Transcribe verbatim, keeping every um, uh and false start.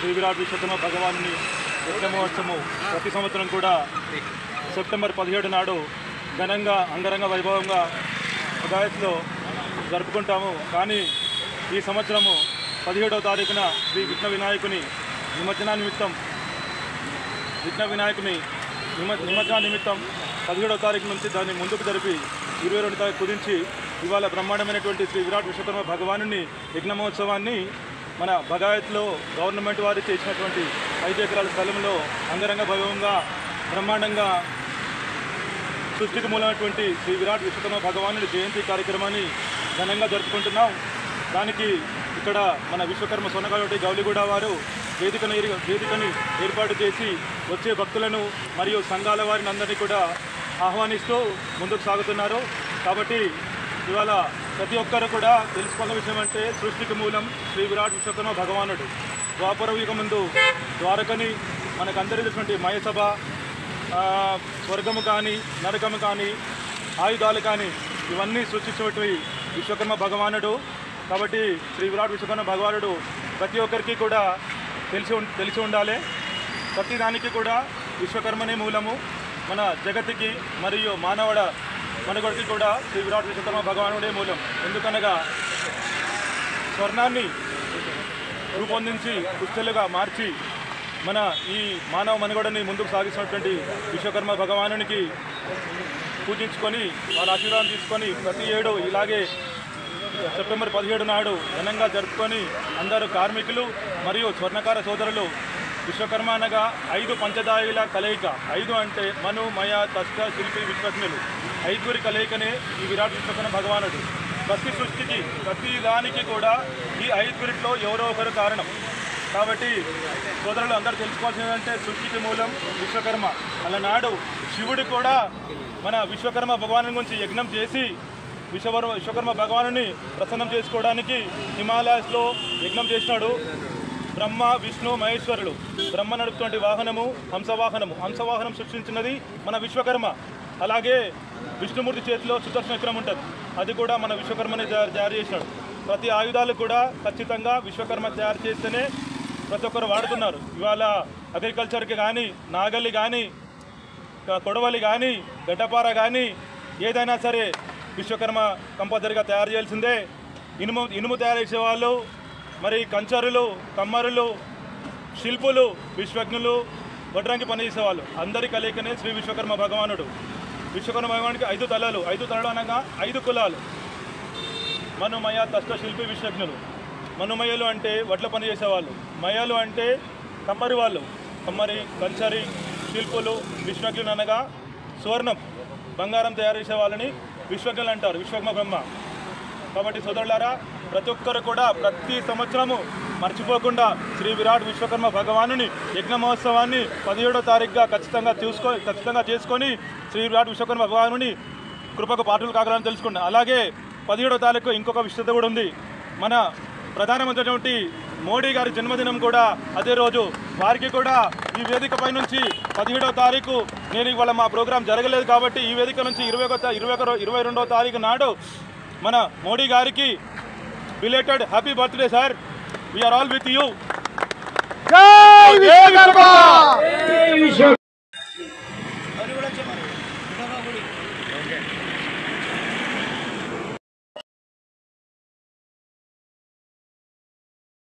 శ్రీ విరాట్ విశ్వకర్మ భగవానుని యజ్ఞ మహోత్సవం ప్రతి సంవత్సరం కూడా సెప్టెంబర్ పదిహేడు నాడు ఘనంగా అంగరంగ వైభవంగా భగాయత్లో జరుపుకుంటాము. కానీ ఈ సంవత్సరము పదిహేడవ తారీఖున శ్రీ విఘ్న వినాయకుని నిమజ్జన నిమిత్తం విఘ్న వినాయకుని నిమ నిమజ్జన నిమిత్తం పదిహేడవ తారీఖు నుంచి దాన్ని ముందుకు జరిపి ఇరవై రెండు తారీఖు కుదించి ఇవాళ బ్రహ్మాండమైనటువంటి శ్రీ విరాట్ విశ్వకర్మ భగవానుని యజ్ఞ మహోత్సవాన్ని మన భగాయత్లో గవర్నమెంట్ వారు చేసినటువంటి ఐదు ఎకరాల స్థలంలో అంగరంగ వైభవంగా బ్రహ్మాండంగా సృష్టికి మూలమైనటువంటి శ్రీ విరాట్ విశ్వకర్మ భగవానుడి జయంతి కార్యక్రమాన్ని ఘనంగా జరుపుకుంటున్నాం. దానికి ఇక్కడ మన విశ్వకర్మ సొన్నగాటి గౌలిగూడ వారు వేదికను వేదికని ఏర్పాటు చేసి వచ్చే భక్తులను మరియు సంఘాల వారిని అందరినీ కూడా ఆహ్వానిస్తూ ముందుకు సాగుతున్నారు. కాబట్టి ఇవాళ ప్రతి ఒక్కరు కూడా తెలుసుకున్న విషయం అంటే సృష్టికి మూలం శ్రీ విరాట్ విశ్వకర్మ భగవానుడు. ద్వాపర యుగ ముందు ద్వారకని మనకు అందరి తెలిసినటువంటి మయసభ, స్వర్గము కానీ నరకము కానీ ఆయుధాలు కానీ ఇవన్నీ సృష్టించినటువంటి విశ్వకర్మ భగవానుడు. కాబట్టి శ్రీ విరాట్ విశ్వకర్మ భగవానుడు ప్రతి ఒక్కరికి కూడా తెలిసి తెలిసి ఉండాలి. ప్రతి దానికి కూడా విశ్వకర్మనే మూలము. మన జగత్తుకి మరియు మానవుడ మనుగడకి కూడా శ్రీ విరాట్ విశ్వకర్మ భగవానుడే మూలం. ఎందుకనగా స్వర్ణాన్ని రూపొందించి పుస్తలుగా మార్చి మన ఈ మానవ మనుగడని ముందుకు సాగిస్తున్నటువంటి విశ్వకర్మ భగవానునికి పూజించుకొని వాళ్ళ ఆశీర్వాదం తీసుకొని ప్రతి ఏడు ఇలాగే సెప్టెంబర్ పదిహేడు నాడు ఘనంగా జరుపుకొని అందరూ కార్మికులు మరియు స్వర్ణకార సోదరులు విశ్వకర్మ అనగా ఐదు పంచదాయిల కలయిక. ఐదు అంటే మను మయ తష్ట శిల్పి విశ్వజ్ఞులు ఐదుగురి కలయికనే ఈ విరాట్ విశ్వకర్మ భగవానుడు. ప్రతి సృష్టికి ప్రతి దానికి కూడా ఈ ఐదుగురిలో ఎవరో ఒకరు కారణం. కాబట్టి సోదరులు అందరూ తెలుసుకోవాల్సిందంటే సృష్టికి మూలం విశ్వకర్మ. అలనాడు శివుడు కూడా మన విశ్వకర్మ భగవాను గురించి యజ్ఞం చేసి విశ్వకర్మ విశ్వకర్మ భగవానుని ప్రసన్నం చేసుకోవడానికి హిమాలయాస్లో యజ్ఞం చేసినాడు. బ్రహ్మ విష్ణు మహేశ్వరుడు. బ్రహ్మ నడుపుతున్న వాహనము హంసవాహనము. హంసవాహనం సృష్టించినది మన విశ్వకర్మ. అలాగే విష్ణుమూర్తి చేతిలో సుదర్శన చక్రం ఉంటుంది, అది కూడా మన విశ్వకర్మనే తయారు చేసినాడు. ప్రతి ఆయుధాలు కూడా ఖచ్చితంగా విశ్వకర్మ తయారు చేస్తేనే ప్రతి ఒక్కరు వాడుతున్నారు. ఇవాళ అగ్రికల్చర్కి కానీ నాగలి కానీ కొడవలి కానీ గడ్డపార కానీ ఏదైనా సరే విశ్వకర్మ కంపల్సరిగా తయారు చేయాల్సిందే. ఇనుము ఇనుము తయారు చేసేవాళ్ళు, మరి కంచరులు, కమ్మరులు, శిల్పులు, విశ్వజ్ఞులు, వడ్రంగి పనిచేసేవాళ్ళు అందరి కలయికనే శ్రీ విశ్వకర్మ భగవానుడు. విశ్వకర్మ భగవానికి ఐదు తలలు. ఐదు తలలు అనగా ఐదు కులాలు. మనుమయ తష్ట శిల్పి విశ్వజ్ఞులు. మనుమయలు అంటే వడ్ల పని చేసేవాళ్ళు, మయలు అంటే కమ్మరి వాళ్ళు, కమ్మరి కంచరి శిల్పులు, విశ్వజ్ఞులు అనగా స్వర్ణం బంగారం తయారు చేసే వాళ్ళని విశ్వజ్ఞులు అంటారు, విశ్వకర్మ బ్రహ్మ. కాబట్టి సోదరులారా ప్రతి ఒక్కరు కూడా ప్రతి సంవత్సరము మర్చిపోకుండా శ్రీ విరాట్ విశ్వకర్మ భగవానుని యజ్ఞ మహోత్సవాన్ని పదిహేడో తారీఖుగా ఖచ్చితంగా చూసుకో ఖచ్చితంగా చేసుకొని శ్రీ విరాట్ విశ్వకర్మ భగవానుని కృపకు పాత్రలు కాగలని తెలుసుకున్నాం. అలాగే పదిహేడో తారీఖు ఇంకొక విశిష్టత కూడా ఉంది. మన ప్రధానమంత్రి మోడీ గారి జన్మదినం కూడా అదే రోజు. వారికి కూడా ఈ వేదిక పై నుంచి పదిహేడవ తారీఖు నేను ఇవాళ మా ప్రోగ్రాం జరగలేదు కాబట్టి ఈ వేదిక నుంచి ఇరవై ఒక ఇరవై ఒక ఇరవై రెండవ తారీఖు నాడు మన మోడీ గారికి belated happy birthday sir. We are all with you.